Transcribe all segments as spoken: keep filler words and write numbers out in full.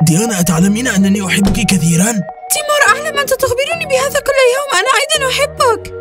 ديانا، أتعلمين أنني أحبك كثيرا؟ تيمور، أعلم أنت تخبرني بهذا كل يوم. أنا أيضا أحبك.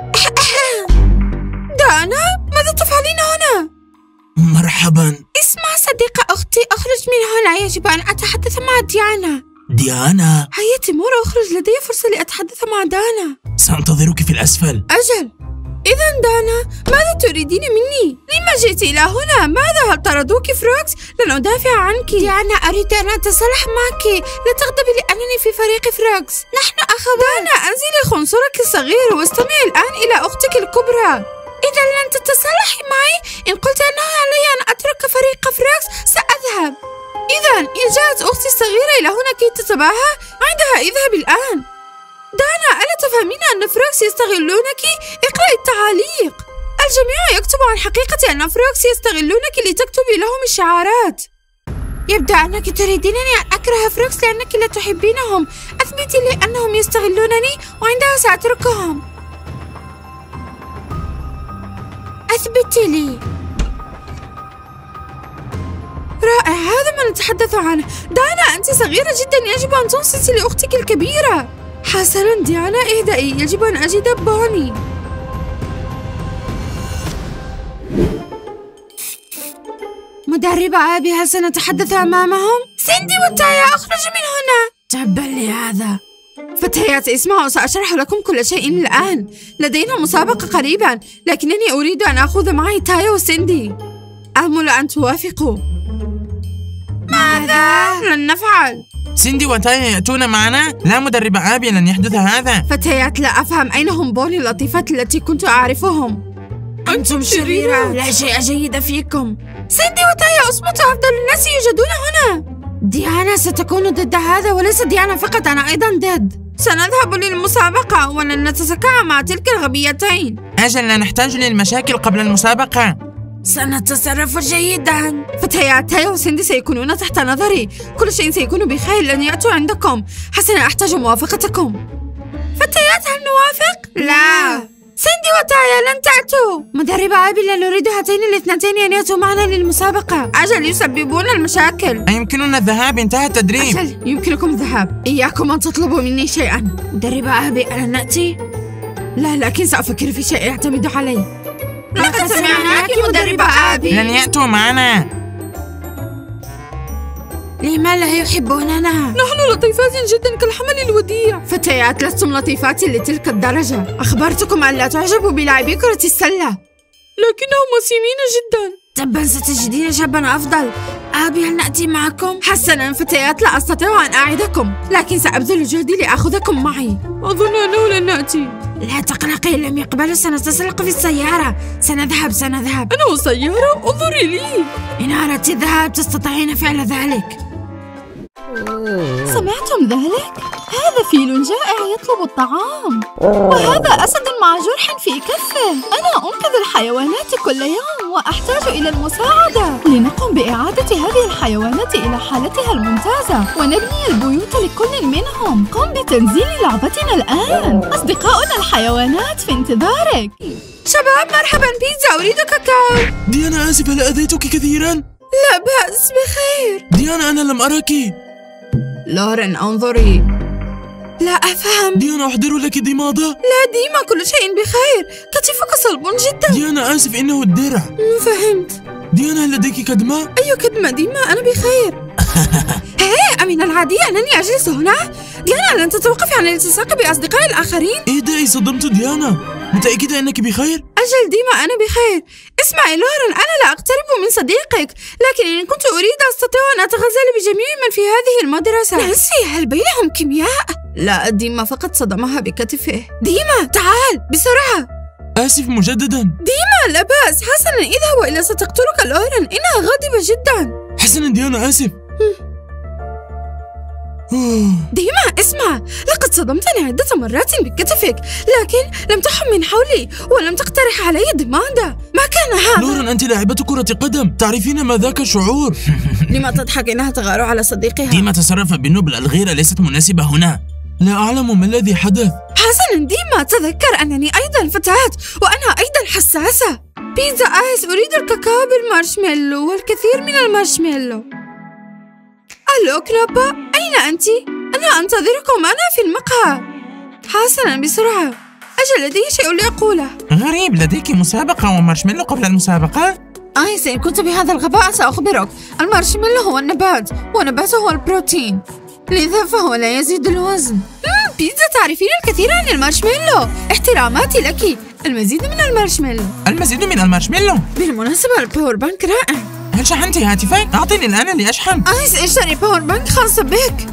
ديانا، ماذا تفعلين هنا؟ مرحبا. اسمع صديقة أختي، أخرج من هنا. يجب أن أتحدث مع ديانا. ديانا. هيا تيمور، أخرج، لدي فرصة لأتحدث مع دانا. سأنتظرك في الأسفل. أجل. إذا دانا، ماذا تريدين مني؟ لما جئت إلى هنا؟ ماذا، هل طردوك فروكس؟ لن أدافع عنك. ديانا، أريد أن أتصالح معك. لا تغضبي لأنني في فريق فروكس. نحن أخوات. دانا، أنزلي خنصرك الصغير واستمعي الآن إلى أختك الكبرى. إذا لن تتصالحي معي، إن قلت أنه علي أن أترك فريق فروكس سأذهب. إذا إن جاءت أختي الصغيرة إلى هنا كي تتباهى، عندها اذهب الآن. دانا، ألا تفهمين أن فروكس يستغلونك؟ اقرأي التعاليق. الجميع يكتب عن حقيقة أن فروكس يستغلونك لتكتبي لهم الشعارات. يبدو أنك تريدينني أن أكره فروكس لأنك لا تحبينهم. أثبتي لي أنهم يستغلونني وعندها سأتركهم. أثبتي لي. رائع، هذا ما نتحدث عنه. دانا، أنت صغيرة جدا، يجب أن تنصتي لأختك الكبيرة. حسنا ديانا، اهدئي، يجب أن أجد بوني. مدربة أبي، هل سنتحدث أمامهم؟ سيندي وتايا، أخرج من هنا. تبا لهذا. فتيات، اسمعوا، سأشرح لكم كل شيء الآن. لدينا مسابقة قريبا، لكنني أريد أن أخذ معي تايا وسيندي. آمل أن توافقوا. ماذا؟ لن نفعل. سيندي وتايا يأتون معنا؟ لا مدرب آبي، لن يحدث هذا. فتيات، لا أفهم أين هم بوني اللطيفات التي كنت أعرفهم. أنتم شريرة، لا شيء جيد فيكم. سيندي وتايا، اصمتوا، أفضل الناس يوجدون هنا. ديانا ستكون ضد هذا، وليس ديانا فقط، أنا أيضا ضد. سنذهب للمسابقة ولن نتسكع مع تلك الغبيتين. أجل، لا نحتاج للمشاكل قبل المسابقة. سنتصرف جيدا. فتيات، تايا وسيندي سيكونون تحت نظري. كل شيء سيكون بخير، لن يأتوا عندكم. حسنا، أحتاج موافقتكم. فتيات، هل نوافق؟ لا. سيندي وتايا، لن تأتوا. مدربة أبي، لا نريد هاتين الاثنتين أن يأتوا معنا للمسابقة. أجل، يسببون المشاكل. أيمكننا الذهاب؟ انتهى التدريب. أجل، يمكنكم الذهاب. إياكم أن تطلبوا مني شيئا. مدربة أبي، ألا نأتي؟ لا، لكن سأفكر في شيء يعتمد علي. لقد سمعناك مدربة أبي. لن يأتوا معنا. لما لا يحبوننا؟ نحن لطيفات جدا كالحمل الوديع. فتيات، لستم لطيفات لتلك الدرجة. أخبرتكم أن لا تعجبوا بلاعبي كرة السلة، لكنهم وسيمين جدا. تبا، ستجدين شابا أفضل. أبي، هل نأتي معكم؟ حسنا فتيات، لا أستطيع أن أعدكم، لكن سأبذل جهدي لأخذكم معي. أظن أنه لن نأتي. لا تقلقي، لم يقبلوا، سنتسلق في السيارة. سنذهب سنذهب. أنا وسيارة؟ انظري لي. إن أردت الذهاب تستطيعين فعل ذلك. سمعتم ذلك؟ هذا فيل جائع يطلب الطعام، وهذا أسد مع جرح في كفه. أنا أنقذ الحيوانات كل يوم وأحتاج إلى المساعدة لنقوم بإعادة هذه الحيوانات إلى حالتها الممتازة ونبني البيوت لكل منهم. قم بتنزيل لعبتنا الآن. أصدقاؤنا الحيوانات في انتظارك. شباب، مرحبا، بيتزا، أريد كاكاو. ديانا، آسف، هل أذيتك كثيرا؟ لا بأس، بخير. ديانا، أنا لم أرك. لورين، انظري. لا أفهم. ديانا، أحضر لك ضمادة. لا ديما، كل شيء بخير. كتفك صلب جدا. ديانا، آسف، إنه الدرع. فهمت. ديانا، هل لديك كدمة؟ أي كدمة ديما؟ أنا بخير. هي، أمن العادي أنني أجلس هنا؟ ديانا، لن تتوقفي عن الالتصاق بأصدقائي الآخرين؟ إهدئي، صدمت ديانا. متأكدة أنك بخير؟ أجل ديما، أنا بخير. اسمعي لورين، أنا لا أقترب من صديقك، لكن إن كنت أريد أستطيع أن أتغزل بجميع من في هذه المدرسة. نانسي، هل بينهم كيمياء؟ لا، ديما فقط صدمها بكتفه. ديما، تعال بسرعة. آسف مجددا. ديما، لا بأس. حسنا، اذهب وإلا ستقتلك لورين، إنها غاضبة جدا. حسنا ديانا، آسف. ديما، اسمع، لقد صدمتني عدة مرات بكتفك، لكن لم تحم من حولي ولم تقترح علي ضمادة. ما كان هذا؟ لورين، أنت لاعبة كرة قدم، تعرفين ما ذاك الشعور. لما تضحك؟ إنها تغار على صديقها. ديما، تصرف بالنبل، الغيرة ليست مناسبة هنا. لا أعلم ما الذي حدث. حسنا ديما، تذكر أنني أيضا فتاة وأنا أيضا حساسة. بيتزا آيس، أريد الكاكاو بالمارشميلو والكثير من المارشميلو. ألو كلوبا، أين أنت؟ أنا أنتظركم، أنا في المقهى. حسناً بسرعة، أجل لدي شيء لأقوله. غريب، لديك مسابقة ومارشميلو قبل المسابقة؟ آيس، إن كنت بهذا الغباء سأخبرك. المارشميلو هو النبات، والنبات هو البروتين، لذا فهو لا يزيد الوزن. مم، بيتزا، تعرفين الكثير عن المارشميلو. احتراماتي لك. المزيد من المارشميلو. المزيد من المارشميلو؟ بالمناسبة الباور بانك رائع. هل شحنت هاتفك؟ أعطني الآن لأشحن. آيس، اشتري باور بانك خاصة بك.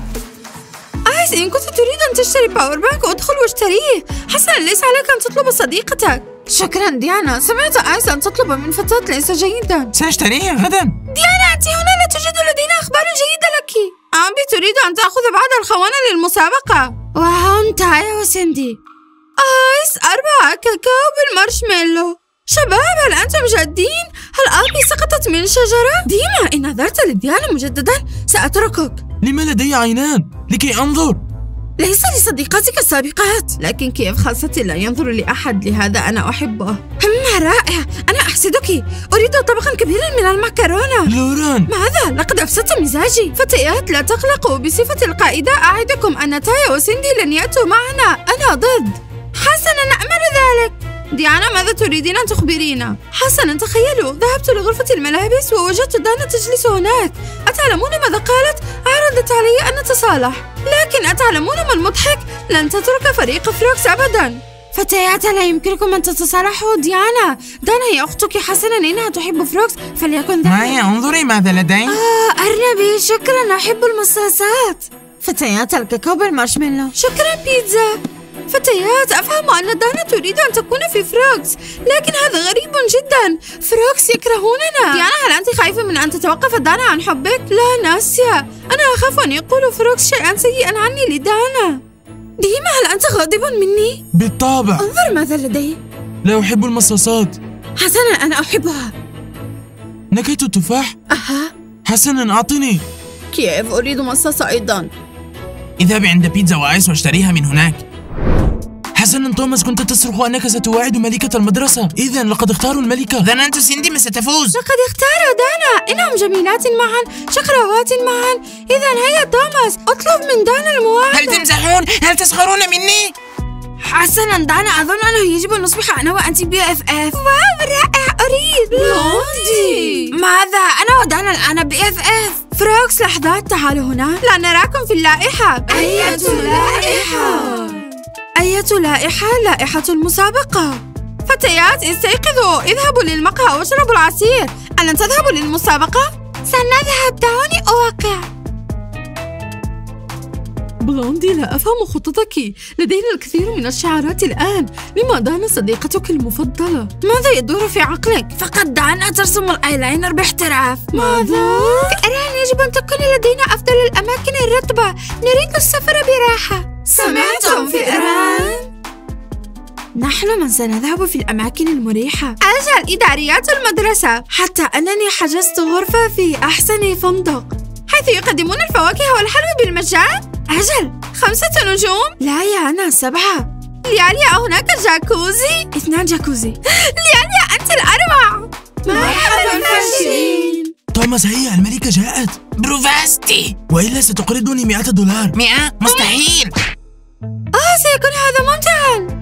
آيس، إن كنت تريد أن تشتري باور بانك ادخل واشتريه. حسناً، ليس عليك أن تطلب صديقتك. شكراً ديانا، سمعت آيس أن تطلب من فتاة ليس جيداً. سأشتريه غداً. ديانا، أنت هنا، لا توجد لدينا أخبار جيدة لك. أمي تريد أن تأخذ بعض الخونة للمسابقة. وهم تايا وسندي. آيس، أربعة كاكاو بالمارشميلو. شباب، هل أنتم جادين؟ هل أبي سقطت من شجرة؟ ديما، إن نظرت لديانا مجدداً سأتركك. لما لدي عينان لكي أنظر. ليس لصديقاتك السابقات، لكن كيف خاصتي لا ينظر لأحد، لهذا أنا أحبه. هم رائع، أنا أحسدك. أريد طبقاً كبيراً من المعكرونة. لوران، ماذا؟ لقد أفسدت مزاجي. فتيات، لا تقلقوا، بصفة القائدة أعدكم أن تايا وسندي لن يأتوا معنا، أنا ضد. حسناً، نأمل ذلك. ديانا، ماذا تريدين أن تخبرينا؟ حسناً، تخيلوا، ذهبت لغرفة الملابس ووجدت دانا تجلس هناك. أتعلمون ماذا قالت؟ عرضت علي أن نتصالح، لكن أتعلمون ما المضحك؟ لن تترك فريق فروكس أبداً. فتيات، لا يمكنكم أن تتصالحوا. ديانا، دانا هي أختك. حسناً، إنها تحب فروكس، فليكن ذلك. مايا، انظري ماذا لدي. آه أرنبي، شكراً، أحب المصاصات. فتيات، الكاكاو بالمارشميلو. شكراً بيتزا. فتيات، أفهم أن دانا تريد أن تكون في فروكس، لكن هذا غريب جدا. فروكس يكرهوننا. ديانا، هل أنت خايفة من أن تتوقف دانا عن حبك؟ لا ناسيا، أنا أخاف أن يقول فروكس شيئا سيئا عني لدانا. ديما، هل أنت غاضب مني؟ بالطبع. انظر ماذا لدي. لا أحب المصاصات. حسنا، أنا أحبها. نكهة التفاح؟ أها. حسنا، أعطني. كيف؟ أريد مصاصة أيضا. اذهبي عند بيتزا وآيس واشتريها من هناك. حسنا توماس، كنت تصرخ أنك ستواعد ملكة المدرسة. إذا لقد اختاروا الملكة. ظننت سيندي ما ستفوز. لقد اختاروا دانا، إنهم جميلات معا، شقراوات معا. إذا هيا توماس، اطلب من دانا المواعدة. هل تمزحون؟ هل تسخرون مني؟ حسنا دانا، أظن أنه يجب أن نصبح أنا وأنت بي اف اف. واو، رائع، أريد بلوندي. ماذا؟ أنا ودانا الآن بي اف اف. فروكس، لحظات، تعالوا هنا، لا نراكم في اللائحة. أية لائحة؟ أية لائحة؟ لائحة المسابقة. فتيات، استيقظوا، اذهبوا للمقهى واشربوا العصير. ألن تذهبوا للمسابقة؟ سنذهب، دعوني أوقع. بلوندي، لا أفهم خطتك. لدينا الكثير من الشعارات الآن. لما دانا صديقتك المفضلة؟ ماذا يدور في عقلك؟ فقد دانا ترسم الآيلاينر باحتراف. ماذا؟ في إيران يجب أن تكون لدينا أفضل الأماكن الرطبة. نريد السفر براحة. سمعتم في إيران؟ نحن من سنذهب في الأماكن المريحة. أجل، إداريات المدرسة. حتى أنني حجزت غرفة في أحسن فندق، حيث يقدمون الفواكه والحلوى بالمجان. أجل، خمسة نجوم؟ لا يا أنا، سبعة. لياليا، هناك جاكوزي؟ اثنان جاكوزي. لياليا، أنت الأروع. مرحبا الفاشلين. توماس، هيا، الملكة جاءت. بروفاستي، وإلا ستقرضني مئة دولار. مئة؟ مستحيل. آه، سيكون هذا ممتعا.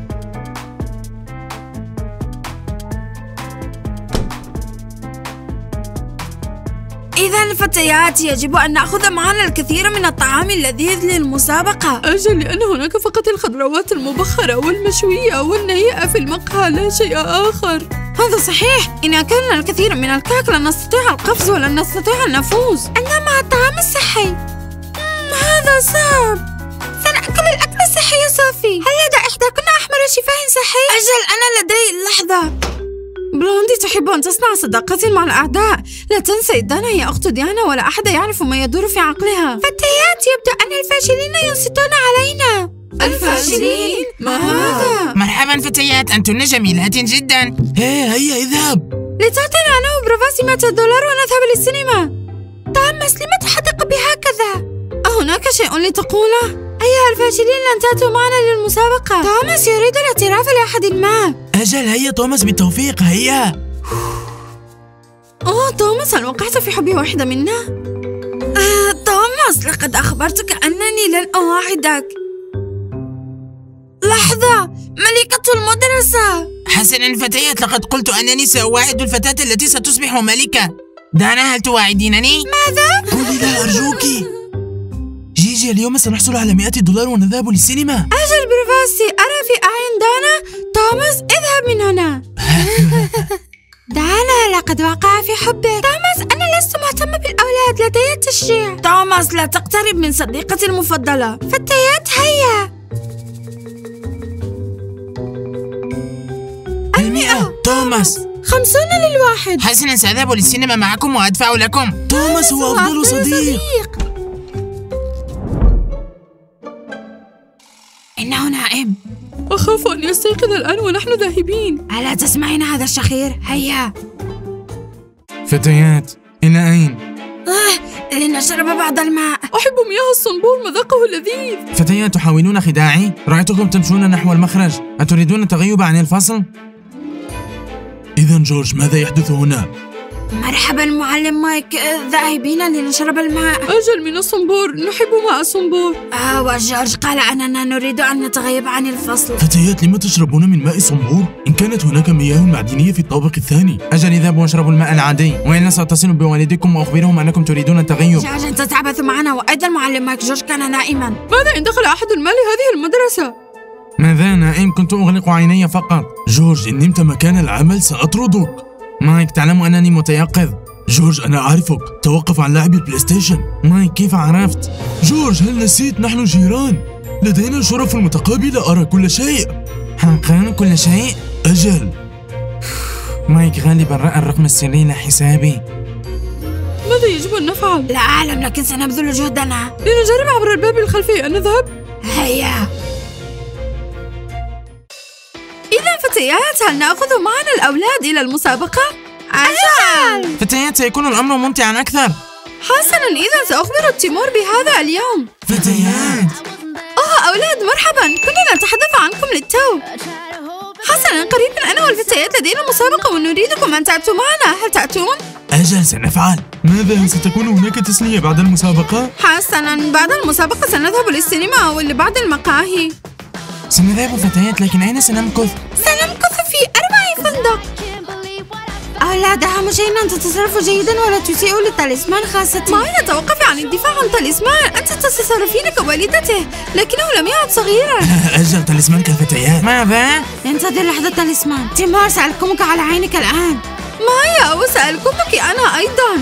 إذا فتيات، يجب أن نأخذ معنا الكثير من الطعام اللذيذ للمسابقة. أجل، لأن هناك فقط الخضروات المبخرة والمشوية والنيئة في المقهى، لا شيء آخر. هذا صحيح، إن أكلنا الكثير من الكعك لن نستطيع القفز ولن نستطيع أن نفوز. إنما الطعام الصحي، هذا صعب. سنأكل الأكل الصحي يا صوفي. هل لدى إحداكن أحمر شفاه صحي؟ أجل، أنا لدي. لحظة، بلوندي تحب أن تصنع صداقات مع الأعداء. لا تنسي، دانا هي أخت ديانا، ولا أحد يعرف ما يدور في عقلها. فتيات، يبدو أن الفاشلين ينصتون علينا. الفاشلين؟ ما هذا؟ مرحبا فتيات، أنتن جميلات جدا. هيا هيا، اذهب. لتعطينا أنا وبروفاسي مئة دولار ونذهب للسينما. توماس، لم تحدق بهكذا؟ أهناك شيء لتقوله؟ أيها الفاشلين، لن تأتوا معنا للمسابقة. توماس يريد الاعتراف لأحد ما. أجل، هيا توماس، بالتوفيق، هيا. أوه توماس، هل وقعت في حب واحدة منا؟ آه، توماس. توماس، لقد أخبرتك أنني لن أواعدك. لحظة، ملكة المدرسة. حسنا فتيات، لقد قلت أنني سأواعد الفتاة التي ستصبح ملكة. دانا، هل تواعدينني؟ ماذا؟ قولي لا أرجوك. جيجي، اليوم سنحصل على مئة دولار ونذهب للسينما. أجل برافاسي، أرى في أعين دانا. توماس، اذهب من هنا. دانا، لقد وقع في حبك. توماس، أنا لست مهتمة بالأولاد، لدي التشجيع. توماس، لا تقترب من صديقتي المفضلة. فتيات، هيا. المئة. توماس. خمسون للواحد. حسنا، سأذهب للسينما معكم وأدفع لكم. توماس هو أفضل صديق. إنه نائم. أخاف أن يستيقظ الآن ونحن ذاهبين. ألا تسمعين هذا الشخير؟ هيا. فتيات، إلى أين؟ آه، لنشرب بعض الماء. أحب مياه الصنبور، مذاقه لذيذ. فتيات، تحاولون خداعي؟ رأيتكم تمشون نحو المخرج. أتريدون التغيب عن الفصل؟ إذا جورج، ماذا يحدث هنا؟ مرحبا معلم مايك، ذاهبين لنشرب الماء. أجل، من الصنبور، نحب ماء الصنبور. آه، وجورج قال أننا نريد أن نتغيب عن الفصل. فتيات، لم تشربون من ماء صنبور؟ إن كانت هناك مياه معدنية في الطابق الثاني. أجل، اذهبوا واشربوا الماء العادي، وإلا سأتصل بوالدكم وأخبرهم أنكم تريدون التغيب. جورج، أنت تعبث معنا، وأيضا معلم مايك جورج كان نائما. ماذا إن دخل أحد المال هذه المدرسة؟ ماذا نائم؟ كنت أغلق عيني فقط. جورج، إن نمت مكان العمل سأطردك. مايك، تعلم أنني متيقظ. جورج، أنا أعرفك، توقف عن لعب البلاي ستيشن. مايك، كيف عرفت؟ جورج، هل نسيت؟ نحن جيران، لدينا الشرف المتقابل، أرى كل شيء. حقا كل شيء؟ أجل. مايك غالبا رأى الرقم السري لحسابي. ماذا يجب أن نفعل؟ لا أعلم، لكن سنبذل جهدنا. لنجرب عبر الباب الخلفي، أن نذهب؟ هيا. إذا فتيات، هل نأخذ معنا الأولاد إلى المسابقة؟ أجل. فتيات، سيكون الأمر ممتعا أكثر. حسنا، إذا سأخبر تيمور بهذا اليوم. فتيات. أوه أولاد، مرحبا، كنا نتحدث عنكم للتو. حسنا، قريبا أنا والفتيات لدينا مسابقة ونريدكم أن تأتوا معنا، هل تأتون؟ أجل، سنفعل. ماذا، هل ستكون هناك تسلية بعد المسابقة؟ حسنا، بعد المسابقة سنذهب للسينما ولبعض المقاهي. سنذهب فتيات، لكن أين سنمكث؟ سنمكث في أربع فندق. أولاد، أهم شيء أن تتصرفوا جيدا ولا تسيئوا للتاليسمان خاصتي. مايا، توقفي عن الدفاع عن تاليسمان، أنت تتصرفين كوالدته، لكنه لم يعد صغيرا. أجل، تاليسمان كفتيات. ماذا؟ انتظر لحظة تاليسمان. تيمور، سألكمك على عينك الآن. مايا، وسألكمك أنا أيضا.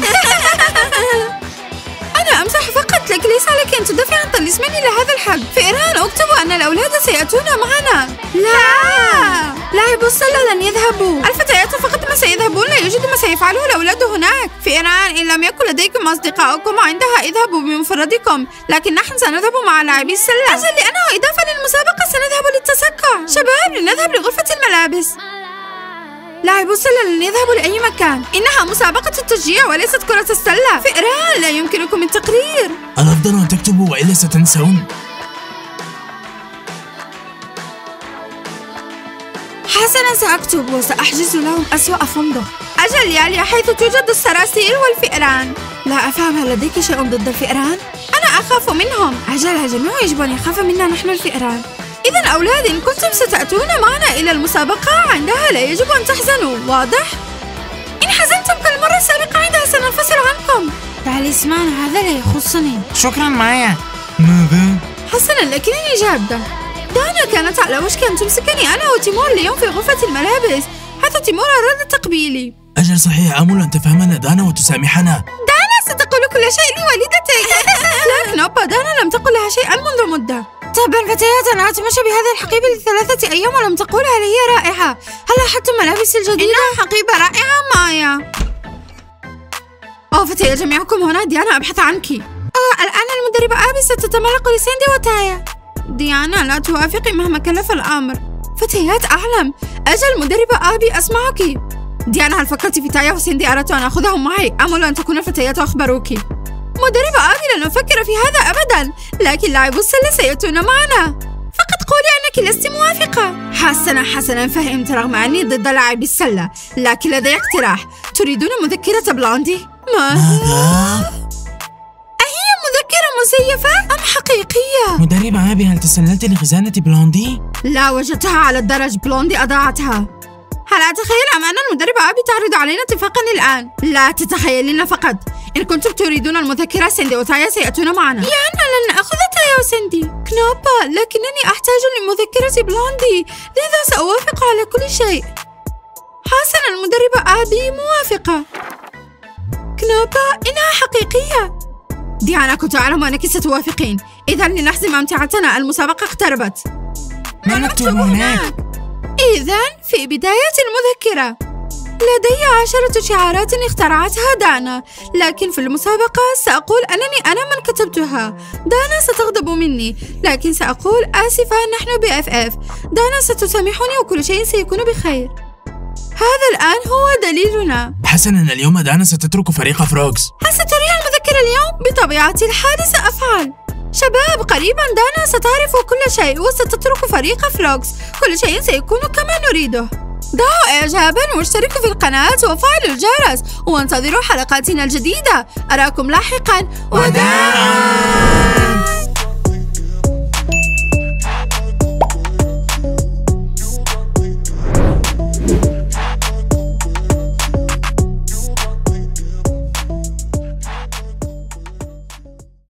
أنا أمزح فقط، لكن ليس عليك أن تدافع عن تاليسماني لهذا الحد. في إيران أكتب أن الأولاد سيأتون معنا. لا، لاعبو السلة لن يذهبوا، الفتيات فقط ما سيذهبون، لا يوجد ما سيفعله الأولاد هناك. في إيران إن لم يكن لديكم أصدقاؤكم عندها اذهبوا بمفردكم، لكن نحن سنذهب مع لاعبي السلة. أجل، لأنه إضافة للمسابقة سنذهب للتسكع. شباب، لنذهب لغرفة الملابس. لاعبو السلة لن يذهبوا لأي مكان، إنها مسابقة التشجيع وليست كرة السلة. في إيران لا يمكنكم التقرير. الأفضل أن تكتبوا وإلا ستنسون. حسنا، سأكتب وسأحجز لهم أسوأ فندق. أجل ياليا، حيث توجد الصراصير والفئران. لا أفهم، هل لديك شيء ضد الفئران؟ أنا أخاف منهم. أجل، الجميع يجب أن يخاف منا نحن الفئران. إذا أولاد، إن كنتم ستأتون معنا إلى المسابقة عندها لا يجب أن تحزنوا، واضح؟ إن حزنتم كالمرة السابقة عندها سننفصل عنكم. تاليسمان، هذا لا يخصني. شكرا مايا. ماذا؟ حسنا، لكنني جادة. دانا كانت على وشك أن تمسكني أنا وتيمور اليوم في غرفة الملابس، حيث تيمور أراد تقبيلي. أجل، صحيح، آمل أن تفهمنا دانا وتسامحنا. دانا ستقول كل شيء لوالدتك. لكن أبا، دانا لم تقل لها شيئا منذ مدة. طبعا فتيات، أنا أتمشى بهذا الحقيبة لثلاثة أيام ولم تقولها لي، هي رائعة. هل لاحظتم ملابسي الجديدة؟ إنها حقيبة رائعة مايا. أوه فتيات جميعكم هنا، ديانا أبحث عنك. آه، الآن المدربة آبي ستتملق لساندي وتايا. ديانا، لا توافقي مهما كلف الأمر. فتيات، أعلم. أجل مدربة آبي، أسمعك. ديانا، هل فكرت في تايا وساندي؟ أردت أن أخذهم معي، أمل أن تكون الفتيات أخبروك. مدربة آبي، لن نفكر في هذا أبدا، لكن لاعبو السلة سيأتون معنا. فقط قولي أنك لست موافقة. حسنا حسنا، فهمت، رغم أني ضد لاعبي السلة، لكن لدي اقتراح. تريدون مذكرة بلاندي؟ ماذا؟ أهي مذكرة حقيقية. مدربة أبي، هل تسللت لخزانة بلوندي؟ لا، وجدتها على الدرج. بلوندي أضاعتها. هل أتخيل أم أن المدربة أبي تعرض علينا اتفاقا الآن؟ لا تتخيلين فقط. إن كنتم تريدون المذكرة، سيندي وتايا سيأتون معنا. لأن لن نأخذ تايا وسيندي. كنوبا، لكنني أحتاج لمذكرة بلوندي، لذا سأوافق على كل شيء. حسنا، المدربة أبي موافقة. كنوبا، إنها حقيقية. ديانا، كنت أعلم أنك ستوافقين. إذا لنحزم أمتعتنا، المسابقة اقتربت. ما نكتب هناك؟ إذا في بداية المذكرة لدي عشرة شعارات اخترعتها دانا، لكن في المسابقة سأقول أنني أنا من كتبتها. دانا ستغضب مني، لكن سأقول آسفة، نحن بإف إف. دانا ستسامحني وكل شيء سيكون بخير. هذا الآن هو دليلنا. حسنا، اليوم دانا ستترك فريق فروغز. هل ستريها المذكرة اليوم؟ بطبيعة الحال سأفعل. شباب، قريبا دانا ستعرف كل شيء وستترك فريق فروغز. كل شيء سيكون كما نريده. ضعوا إعجابا واشتركوا في القناة وفعلوا الجرس وانتظروا حلقاتنا الجديدة. أراكم لاحقا. وداعا.